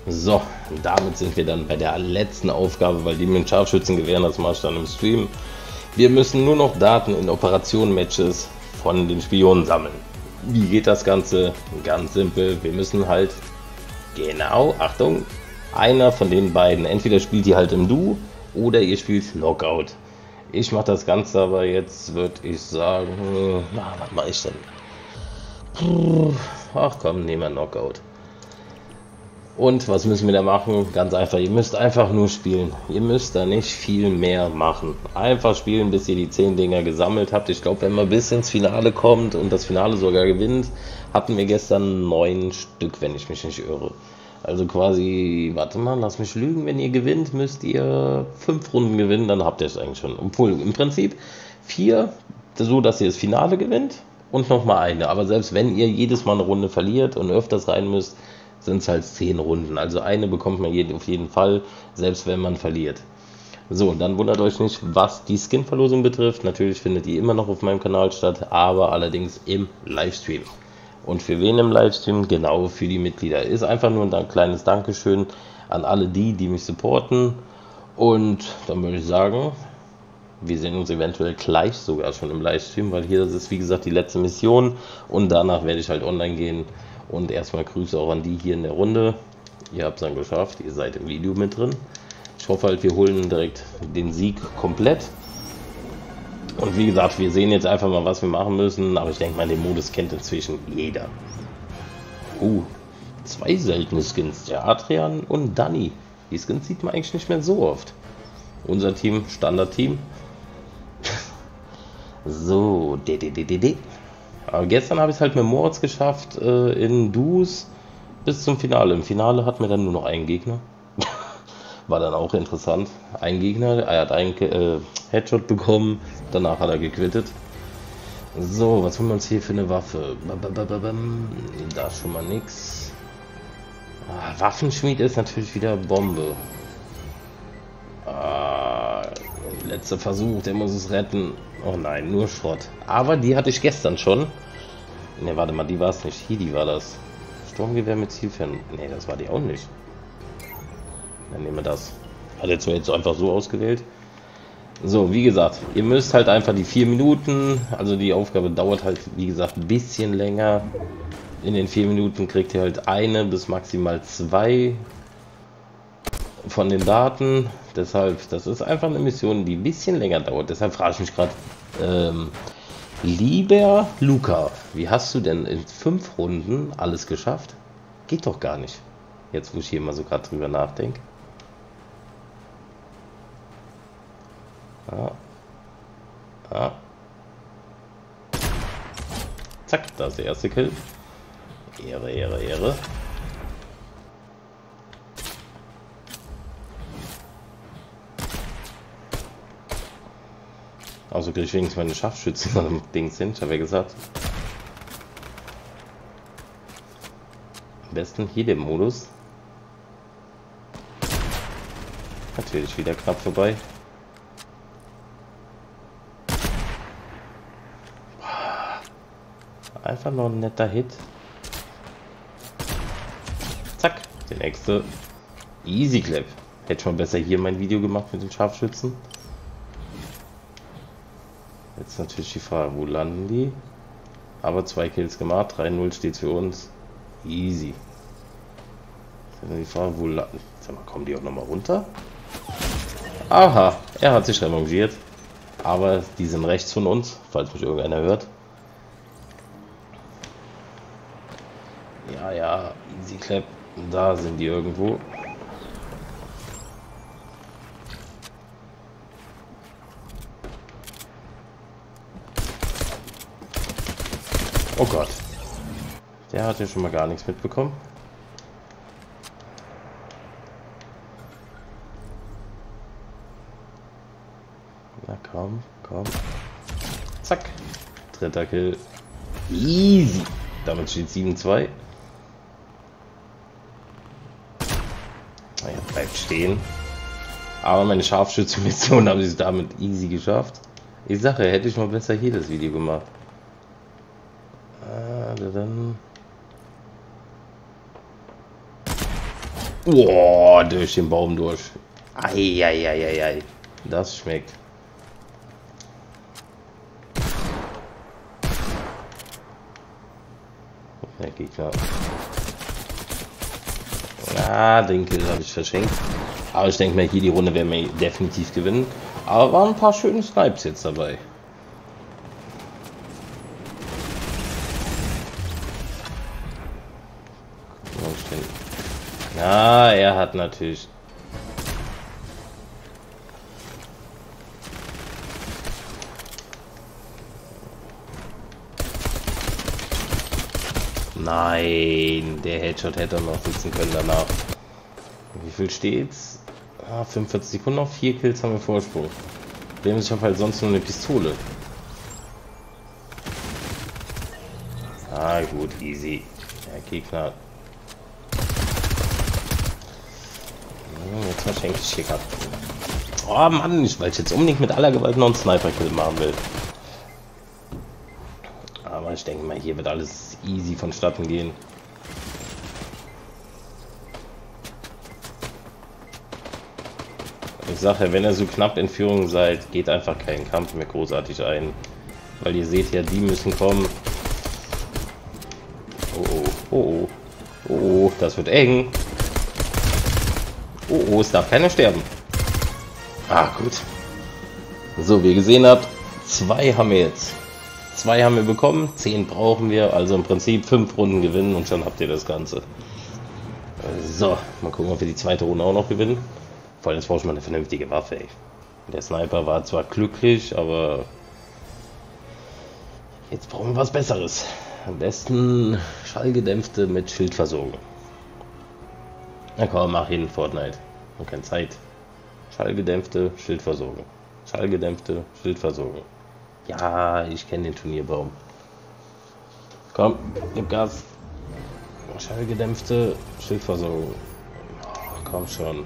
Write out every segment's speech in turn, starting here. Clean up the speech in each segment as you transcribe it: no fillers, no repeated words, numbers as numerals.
So, damit sind wir dann bei der letzten Aufgabe, weil die mit den Scharfschützengewehren, das mache ich dann im Stream. Wir müssen nur noch Daten in Operationen-Matches von den Spionen sammeln. Wie geht das Ganze? Ganz simpel, wir müssen halt, genau, Achtung, einer von den beiden, entweder spielt ihr halt im Duo oder ihr spielt Knockout. Ich mache das Ganze aber jetzt, würde ich sagen, was mache ich denn? Ach komm, nehmen wir Knockout. Und was müssen wir da machen? Ganz einfach, ihr müsst einfach nur spielen. Ihr müsst da nicht viel mehr machen. Einfach spielen, bis ihr die 10 Dinger gesammelt habt. Ich glaube, wenn man bis ins Finale kommt und das Finale sogar gewinnt, hatten wir gestern 9 Stück, wenn ich mich nicht irre. Also quasi, warte mal, lass mich lügen, wenn ihr gewinnt, müsst ihr 5 Runden gewinnen, dann habt ihr es eigentlich schon. Obwohl, im Prinzip 4, so dass ihr das Finale gewinnt und nochmal eine. Aber selbst wenn ihr jedes Mal eine Runde verliert und öfters rein müsst, sind es halt 10 Runden. Also eine bekommt man auf jeden Fall, selbst wenn man verliert. So, dann wundert euch nicht, was die Skin-Verlosung betrifft. Natürlich findet die immer noch auf meinem Kanal statt, aber allerdings im Livestream. Und für wen im Livestream? Genau, für die Mitglieder. Ist einfach nur ein kleines Dankeschön an alle die mich supporten. Und dann würde ich sagen, wir sehen uns eventuell gleich sogar schon im Livestream, weil hier das ist wie gesagt die letzte Mission und danach werde ich halt online gehen. Und erstmal Grüße auch an die hier in der Runde. Ihr habt es dann geschafft, ihr seid im Video mit drin. Ich hoffe halt, wir holen direkt den Sieg komplett. Und wie gesagt, wir sehen jetzt einfach mal, was wir machen müssen. Aber ich denke mal, den Modus kennt inzwischen jeder. 2 seltene Skins, der Adrian und Danny. Die Skins sieht man eigentlich nicht mehr so oft. Unser Team, Standardteam. So, Aber gestern habe ich es halt mit Moritz geschafft, in Duos bis zum Finale. Im Finale hatten wir dann nur noch einen Gegner. War dann auch interessant. Ein Gegner, er hat einen Headshot bekommen, danach hat er gequittet. So, was haben wir uns hier für eine Waffe? Da schon mal nix. Waffenschmied ist natürlich wieder Bombe. Letzter Versuch, der muss es retten. Oh nein, nur Schrott. Aber die hatte ich gestern schon. Ne, warte mal, die war es nicht. Hier, die war das. Sturmgewehr mit Zielfern. Ne, das war die auch nicht. Dann nehmen wir das. Hat jetzt einfach so ausgewählt. So, wie gesagt, ihr müsst halt einfach die 4 Minuten, also die Aufgabe dauert halt, wie gesagt, ein bisschen länger. In den 4 Minuten kriegt ihr halt eine bis maximal 2 von den Daten. Deshalb, das ist einfach eine Mission, die ein bisschen länger dauert. Deshalb frage ich mich gerade, lieber Luca, wie hast du denn in 5 Runden alles geschafft? Geht doch gar nicht. Jetzt, wo ich hier mal so gerade drüber nachdenke. Zack, da ist der erste Kill. Ehre, Ehre, Ehre. Also kriege ich wenigstens meine Scharfschützen am Dings hin, ich habe ja gesagt. Am besten hier den Modus. Natürlich wieder knapp vorbei. Einfach noch ein netter Hit. Zack, der nächste. Easy Clap. Hätte schon besser hier mein Video gemacht mit den Scharfschützen. Jetzt natürlich die Frage, wo landen die? Aber 2 Kills gemacht, 3-0 steht für uns. Easy. Jetzt die Frage, wo landen. Sag mal, kommen die auch nochmal runter? Aha, er hat sich revanchiert. Aber die sind rechts von uns, falls mich irgendeiner hört. Ja, Easy Clap. Da sind die irgendwo. Oh Gott. Der hat ja schon mal gar nichts mitbekommen. Na komm, komm. Zack. 3. Kill. Easy. Damit steht 7-2. Er bleibt stehen. Aber meine Scharfschützenmission habe ich damit easy geschafft. Ich sage, hätte ich mal besser hier das Video gemacht. Dann. Oh, durch den Baum durch. Eieieiei. Das schmeckt. Der Gegner. Ah, den Kill habe ich verschenkt. Aber ich denke mal, hier die Runde werden wir definitiv gewinnen. Aber waren ein paar schöne Snipes jetzt dabei. Ja, er hat natürlich. Nein, der Headshot hätte noch sitzen können danach. Wie viel steht's? 45 Sekunden auf 4 Kills haben wir Vorsprung. Ich habe halt sonst nur eine Pistole. Ah gut, easy. Der Gegner. Jetzt verschenke ich hier gerade. Oh Mann, weil ich jetzt unbedingt mit aller Gewalt noch einen Sniper-Kill machen will. Aber ich denke mal, hier wird alles easy vonstatten gehen. Ich sage ja, wenn ihr so knapp in Führung seid, geht einfach keinen Kampf mehr großartig ein. Weil ihr seht ja, die müssen kommen. Oh oh, oh oh, oh oh, das wird eng. Oh oh, es darf keiner sterben. Ah, gut. So, wie ihr gesehen habt, 2 haben wir jetzt. 2 haben wir bekommen, 10 brauchen wir, also im Prinzip 5 Runden gewinnen und schon habt ihr das Ganze. So, mal gucken, ob wir die zweite Runde auch noch gewinnen. Vor allem braucht man eine vernünftige Waffe, ey. Der Sniper war zwar glücklich, aber jetzt brauchen wir was Besseres. Am besten schallgedämpfte mit Schildversorgung. Na komm, mach hin, Fortnite. Und keine Zeit. Schallgedämpfte Schildversorgung. Schallgedämpfte Schildversorgung. Ja, ich kenne den Turnierbaum. Komm, gib Gas. Schallgedämpfte Schildversorgung. Oh, komm schon.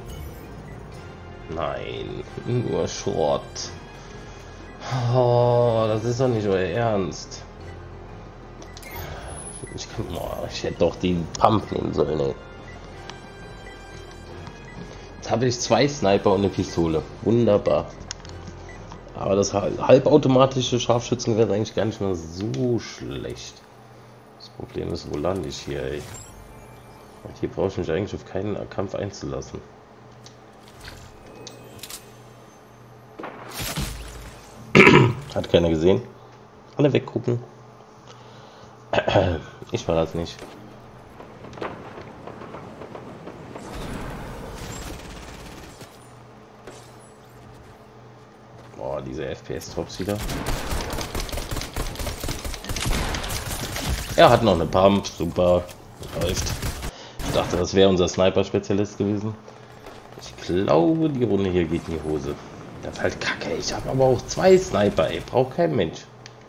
Nein, nur Schrott. Oh, das ist doch nicht euer Ernst. Ich hätte doch den Pump nehmen sollen, ey. Jetzt habe ich 2 Sniper und eine Pistole. Wunderbar. Aber das halbautomatische Scharfschützengewehr ist eigentlich gar nicht mal so schlecht. Das Problem ist, wo lande ich hier, ey? Und hier brauche ich mich eigentlich auf keinen Kampf einzulassen. Hat keiner gesehen. Alle weggucken. Ich war das nicht. Boah, diese FPS-Tops wieder. Er hat noch eine Pump, super. Läuft. Ich dachte, das wäre unser Sniper-Spezialist gewesen. Ich glaube, die Runde hier geht in die Hose. Das ist halt kacke. Ich habe aber auch 2 Sniper, ey. Braucht kein Mensch.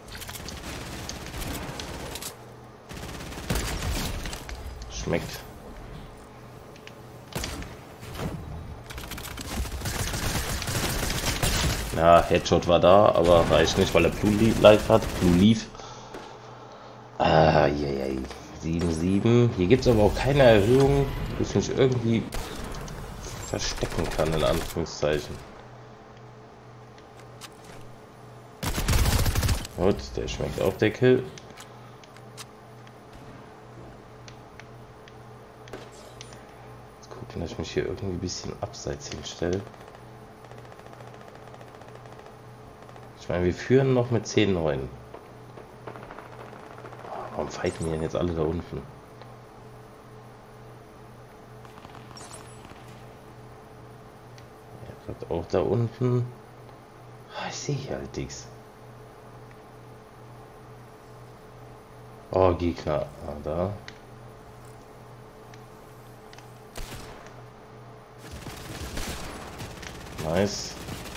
Schmeckt. Ja, Headshot war da, aber reicht nicht, weil er Blue Life hat. Blue Leaf. Ah, yeah, 7-7. Hier gibt es aber auch keine Erhöhung, die ich mich irgendwie verstecken kann, in Anführungszeichen. Gut, der schmeckt auch, der Kill. Jetzt gucken, dass ich mich hier irgendwie ein bisschen abseits hinstelle. Ich meine, wir führen noch mit 10-9. Warum fighten wir denn jetzt alle da unten? Er bleibt auch da unten. Ich sehe hier halt nichts. Oh, Gegner. Ah, da. Nice.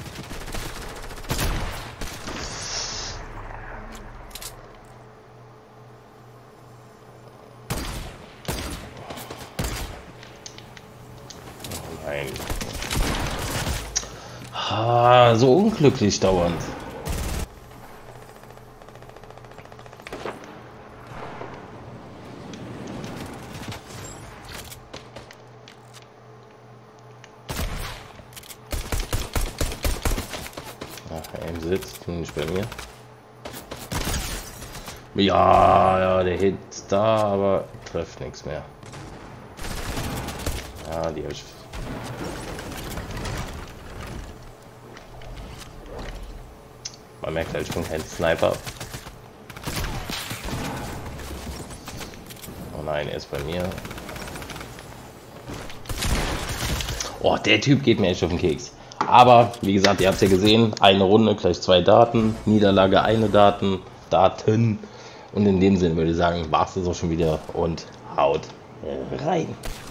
Oh nein. Ah, so unglücklich dauernd. Er im sitzt, nicht bei mir. Ja, der Hit ist da, aber trifft nichts mehr. Ja, die habe ich. Man merkt halt, ich bin kein Sniper. Oh nein, er ist bei mir. Oh, der Typ geht mir echt auf den Keks. Aber, wie gesagt, ihr habt es ja gesehen, eine Runde gleich 2 Daten, Niederlage eine Daten. Und in dem Sinne würde ich sagen, war es das auch schon wieder und haut rein.